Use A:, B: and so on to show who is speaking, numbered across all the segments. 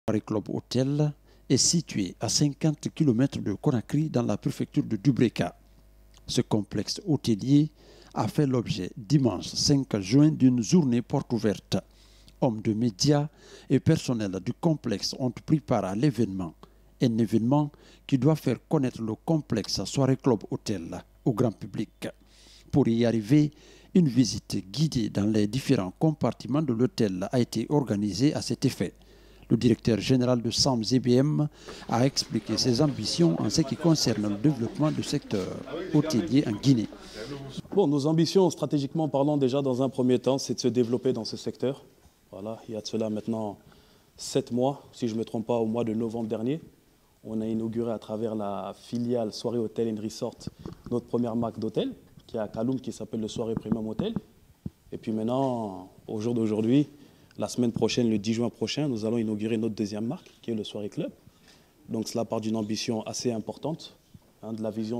A: Le Club Hôtel est situé à 50 km de Conakry dans la préfecture de Dubreka. Ce complexe hôtelier a fait l'objet dimanche 5 juin d'une journée porte ouverte. Hommes de médias et personnels du complexe ont pris part à l'événement. Un événement qui doit faire connaître le complexe Soirée Club Hôtel au grand public. Pour y arriver, une visite guidée dans les différents compartiments de l'hôtel a été organisée à cet effet. Le directeur général de SAM ZBM a expliqué ses ambitions en ce qui concerne le développement du secteur hôtelier en Guinée.
B: Bon, nos ambitions, stratégiquement parlant, déjà dans un premier temps, c'est de se développer dans ce secteur. Voilà, il y a de cela maintenant 7 mois, si je ne me trompe pas, au mois de novembre dernier. On a inauguré à travers la filiale Soirée Hôtel & Resort notre première marque d'hôtel, qui est à Kaloum, qui s'appelle le Soirée Premium Hotel. Et puis maintenant, au jour d'aujourd'hui, la semaine prochaine, le 10 juin prochain, nous allons inaugurer notre deuxième marque, qui est le Soirée Club. Donc cela part d'une ambition assez importante, de la vision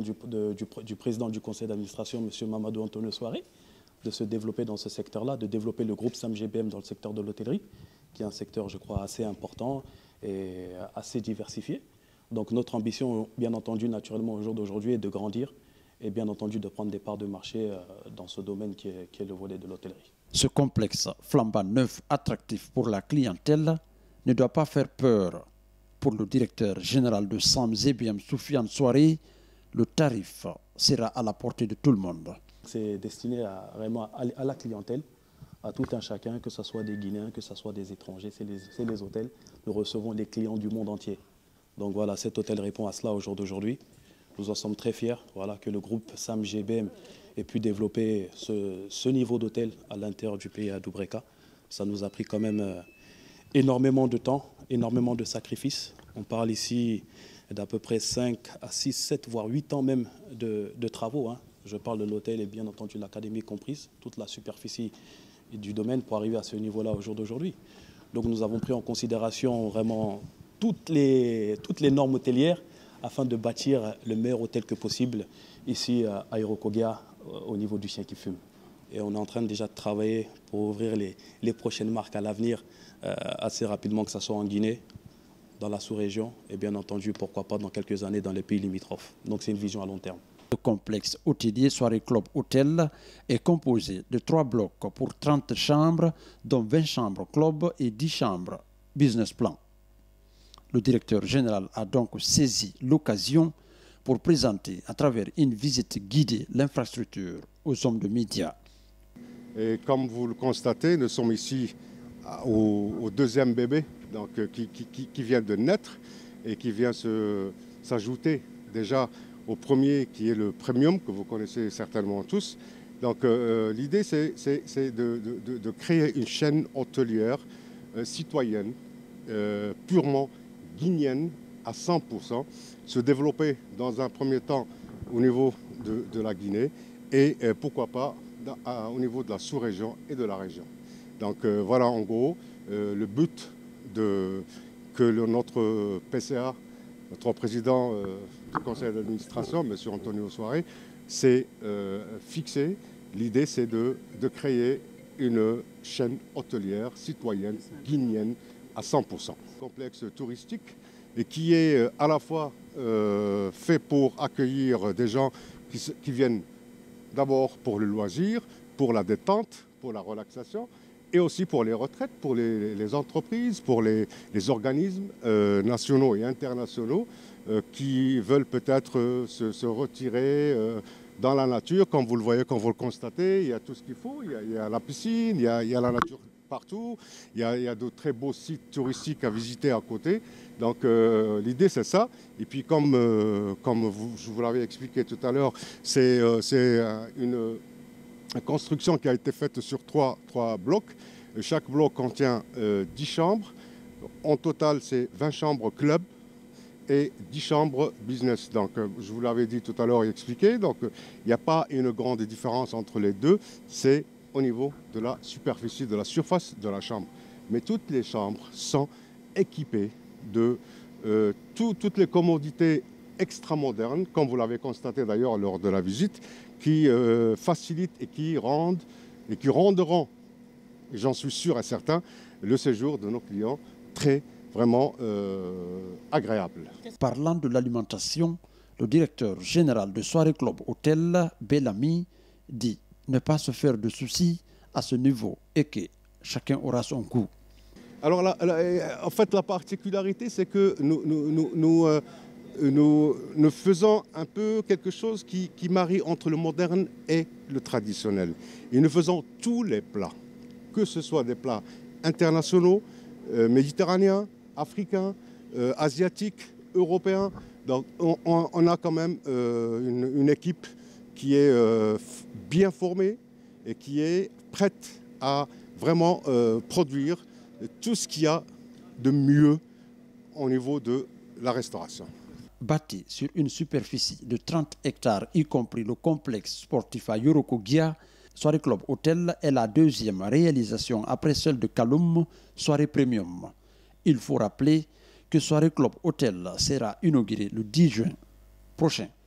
B: du président du conseil d'administration, M. Mamadou Antonio Soirée, de se développer dans ce secteur-là, de développer le groupe SAM GBM dans le secteur de l'hôtellerie, qui est un secteur, je crois, assez important et assez diversifié. Donc notre ambition, bien entendu, naturellement, au jour d'aujourd'hui, est de grandir et bien entendu de prendre des parts de marché dans ce domaine qui est le volet de l'hôtellerie.
A: Ce complexe flambant neuf, attractif pour la clientèle, ne doit pas faire peur. Pour le directeur général de SAM ZBM, Soufiane Soirée, le tarif sera à la portée de tout le monde.
B: C'est destiné vraiment à la clientèle, à tout un chacun, que ce soit des Guinéens, que ce soit des étrangers, c'est les hôtels. Nous recevons des clients du monde entier. Donc voilà, cet hôtel répond à cela au jour d'aujourd'hui. Nous en sommes très fiers que le groupe SAM GBM ait pu développer ce niveau d'hôtel à l'intérieur du pays, à Dubreka. Ça nous a pris quand même énormément de temps, énormément de sacrifices. On parle ici d'à peu près 5 à 6, 7, voire 8 ans même de travaux. Je parle de l'hôtel et bien entendu l'académie comprise, toute la superficie du domaine pour arriver à ce niveau-là au jour d'aujourd'hui. Donc nous avons pris en considération vraiment toutes les normes hôtelières afin de bâtir le meilleur hôtel que possible ici à Aérokogia au niveau du Chien qui fume. Et on est en train déjà de travailler pour ouvrir les prochaines marques à l'avenir assez rapidement, que ce soit en Guinée, dans la sous-région et bien entendu, pourquoi pas dans quelques années dans les pays limitrophes. Donc c'est une vision à long terme.
A: Le complexe hôtelier Soirée Club Hôtel est composé de 3 blocs pour 30 chambres, dont 20 chambres club et 10 chambres business plan. Le directeur général a donc saisi l'occasion pour présenter à travers une visite guidée l'infrastructure aux hommes de médias.
C: Et comme vous le constatez, nous sommes ici au deuxième bébé donc, qui vient de naître et qui vient s'ajouter déjà au premier qui est le premium que vous connaissez certainement tous. Donc l'idée c'est de créer une chaîne hôtelière citoyenne, purement guinéenne à 100%, se développer dans un premier temps au niveau de la Guinée et pourquoi pas au niveau de la sous-région et de la région. Donc voilà en gros le but que notre PCA, notre président du conseil d'administration, M. Antonio Soirée, s'est fixé. L'idée c'est de créer une chaîne hôtelière citoyenne guinéenne à 100%. Complexe touristique et qui est à la fois fait pour accueillir des gens qui viennent d'abord pour le loisir, pour la détente, pour la relaxation et aussi pour les retraites, pour les entreprises, pour les organismes nationaux et internationaux qui veulent peut-être se retirer dans la nature. Comme vous le voyez, comme vous le constatez, il y a tout ce qu'il faut. Il y a la piscine, il y a la nature partout. Il y a de très beaux sites touristiques à visiter à côté. Donc l'idée c'est ça. Et puis comme je vous l'avais expliqué tout à l'heure, c'est une construction qui a été faite sur trois blocs. Chaque bloc contient 10 chambres. En total, c'est 20 chambres club et 10 chambres business. Donc, je vous l'avais dit tout à l'heure et expliqué. Donc, il n'y a pas une grande différence entre les deux. C'est au niveau de la superficie, de la surface de la chambre. Mais toutes les chambres sont équipées de toutes les commodités extra-modernes, comme vous l'avez constaté d'ailleurs lors de la visite, qui facilitent et qui rendront, j'en suis sûr et certain, le séjour de nos clients très vraiment agréable.
A: Parlant de l'alimentation, le directeur général de Soirée Club Hôtel, Bellamy, dit ne pas se faire de soucis à ce niveau et que chacun aura son goût.
C: Alors en fait, la particularité, c'est que nous faisons un peu quelque chose qui marie entre le moderne et le traditionnel. Et nous faisons tous les plats, que ce soit des plats internationaux, méditerranéens, africains, asiatiques, européens. Donc on a quand même une équipe qui est bien formée et qui est prête à vraiment produire tout ce qu'il y a de mieux au niveau de la restauration.
A: Bâti sur une superficie de 30 hectares, y compris le complexe sportif à Yorokogia, Soirée Club Hôtel est la deuxième réalisation après celle de Kaloum, Soirée Premium. Il faut rappeler que Soirée Club Hôtel sera inauguré le 10 juin prochain.